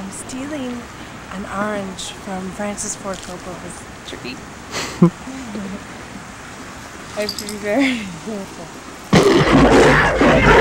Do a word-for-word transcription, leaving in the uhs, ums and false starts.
I'm stealing an orange from Francis Ford Coppola's tree. I have to be very careful.